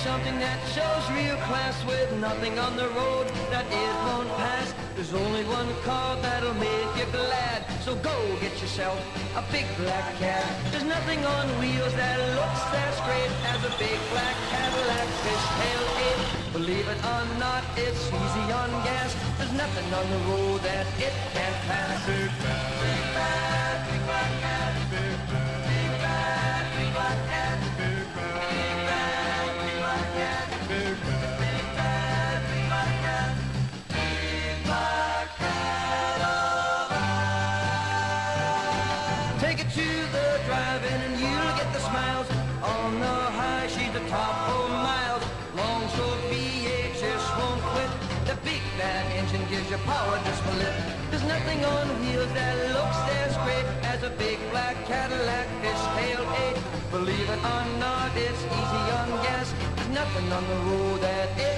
something that shows real class with nothing on the road that it won't pass. There's only one car that'll make you glad, so go get yourself a big black cat. There's nothing on wheels that looks as great as a big black Cadillac Fishtail 8. Believe it or not, it's easy on gas. There's nothing on the road that it can't pass. Big bad, big bad, big black cat. Big bad, big bad, big black cat. Big bad, big bad, big black cat. Big bad, big bad, big black cat. Big black cat alive. Take it to the drive-in and you'll get the smiles. On the high, she's the top of miles. Long stroke V8 just won't quit. The big bad engine gives you power to split. There's nothing on wheels that looks as great as a big black Cadillac Fishtail 8. Believe it or not, it's easy on gas. There's nothing on the road that